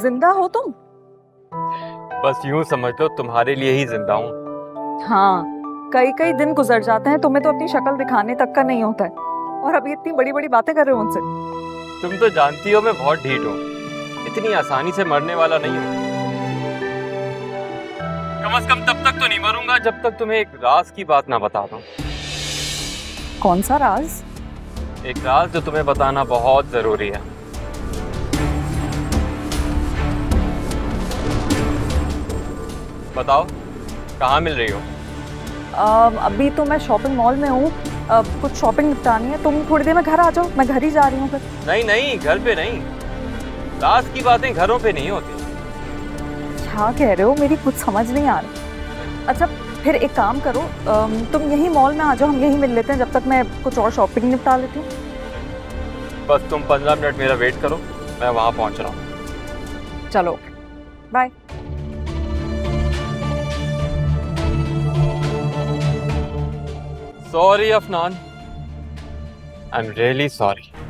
जिंदा हो तुम? बस यूं समझ लो तुम्हारे लिए ही जिंदा हूँ। हाँ, कई कई दिन गुजर जाते हैं, तुम्हें तो अपनी शक्ल दिखाने तक का नहीं होता है, और अभी इतनी बड़ी बड़ी बातें कर रहे हो उनसे। तुम तो जानती हो मैं बहुत ढीठ हूँ, इतनी आसानी से मरने वाला नहीं हूँ। कम से कम तब तक तो नहीं मरूंगा जब तक तुम्हें एक राज की बात ना बता दूं। कौन सा राज? एक राज जो तुम्हें बताना बहुत जरूरी है। बताओ, कहाँ मिल रही हो? अभी तो मैं शॉपिंग मॉल में हूँ, कुछ शॉपिंग निपटानी है। तुम थोड़ी देर में घर आ जाओ, मैं घर ही जा रही हूँ फिर। नहीं नहीं, घर पे नहीं। राज की बातें घरों पे नहीं होती। क्या कह रहे हो? मेरी कुछ समझ नहीं आ रही। अच्छा, फिर एक काम करो, तुम यही मॉल में आ जाओ, हम यहीं मिल लेते हैं, जब तक मैं कुछ और शॉपिंग निपटा लेती हूँ। बस तुम 15 मिनट मेरा वेट करो, मैं वहां पहुंच रहा हूँ। चलो, bye. Sorry Afnan, I am really sorry.